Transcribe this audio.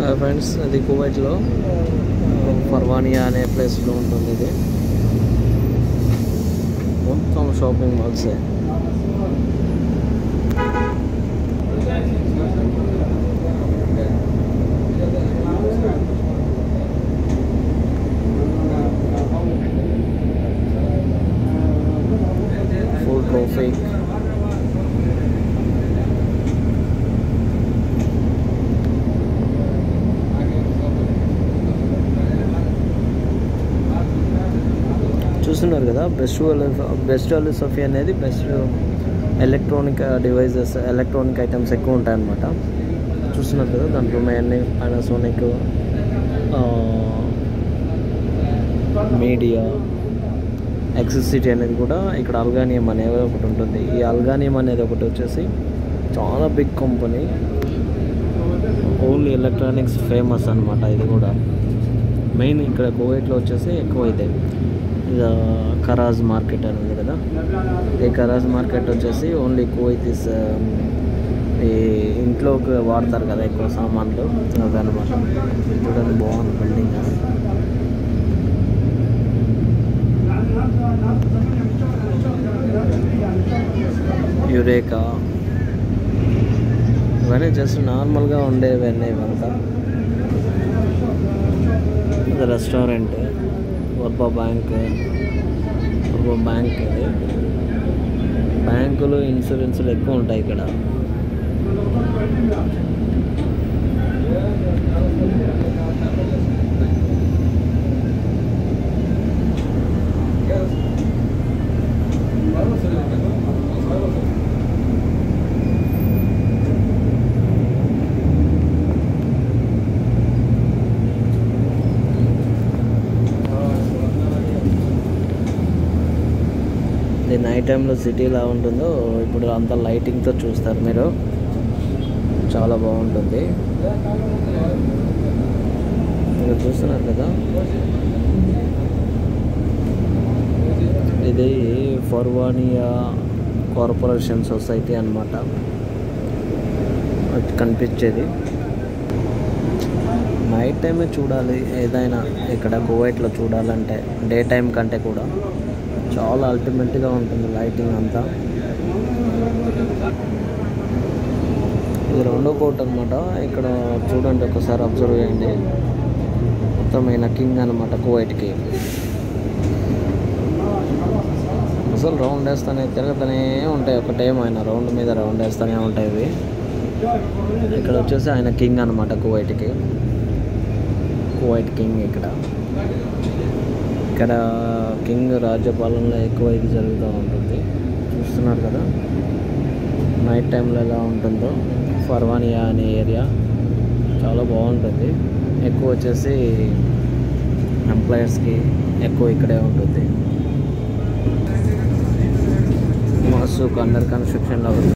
Friends, అది కువైట్లో Farwaniya అనే ప్లేస్లో ఉంటుంది. ఇది మొత్తం షాపింగ్ మాల్సే. Full traffic. చూస్తున్నారు కదా, బెస్ట్ సోఫీ అనేది best electronic devices, electronic items ఎక్కువ ఉంటాయన్నమాట. చూస్తున్నారు కదా, దాంట్లో మెయిన్ పానాసోనిక్, మీడియా, ఎక్సెసిటీ అనేది కూడా ఇక్కడ అల్గానియం అనేది ఒకటి ఉంటుంది. ఈ అల్గానియం అనేది ఒకటి వచ్చేసి చాలా big company, only electronics famous అనమాట. ఇది కూడా మెయిన్ ఇక్కడ కువైట్లో వచ్చేసి ఎక్కువ అయితే కరాజ్ మార్కెట్ అని ఉంది కదా, ఈ కరాజ్ మార్కెట్ వచ్చేసి ఓన్లీ కువైతీస్ ఈ ఇంట్లోకి వాడతారు కదా ఎక్కువ సామాన్లు, అదనమాట. చూడండి, బాగుంది బిల్డింగ్. యురేకా, ఇవన్నీ జస్ట్ నార్మల్గా ఉండేవన్నీ ఇవంతా. ఇది రెస్టారెంట్, బ్యాంక్. ఇది బ్యాంకులు, ఇన్సూరెన్సులు ఎక్కువ ఉంటాయి ఇక్కడ. ఇది నైట్ టైంలో సిటీ ఎలా ఉంటుందో ఇప్పుడు అంత లైటింగ్తో చూస్తారు మీరు, చాలా బాగుంటుంది. మీరు చూస్తున్నారు కదా, ఇది ఫర్వానియా కార్పొరేషన్ సొసైటీ అన్నమాట కనిపించేది. నైట్ టైమే చూడాలి ఏదైనా ఇక్కడ కువైట్లో చూడాలంటే, డే టైం కంటే కూడా చాలా అల్టిమేట్గా ఉంటుంది లైటింగ్ అంతా. ఇది రెండో కోట్ అనమాట. ఇక్కడ చూడండి, ఒకసారి అబ్జర్వ్ చేయండి. మొత్తం ఈయన కింగ్ అనమాట కువైట్కి. అసలు రౌండ్ వేస్తూనే తిరగతూనే ఉంటాయి, ఒకటేమైనా రౌండ్ మీద రౌండ్ వేస్తూనే ఉంటాయి ఇవి. ఇక్కడ వచ్చేసి ఆయన కింగ్ అనమాట కువైట్కి, కువైట్ కింగ్. ఇక్కడ కింగ్ రాజ్యపాలనలో ఎక్కువ ఇది జరుగుతూ ఉంటుంది. చూస్తున్నారు కదా నైట్ టైంలో ఎలా ఉంటుందో. ఫర్వానియా అనే ఏరియా చాలా బాగుంటుంది. ఎక్కువ వచ్చేసి ఎంప్లాయర్స్కి ఎక్కువ ఇక్కడే ఉంటుంది. మస్తు అండర్ కన్స్ట్రక్షన్లో ఉంది.